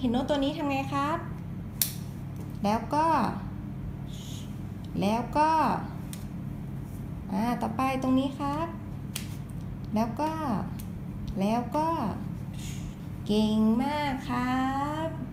เห็นโน้ตตัวนี้ทำไงครับ แล้วก็ต่อไปตรงนี้ครับ แล้วก็เก่งมากครับ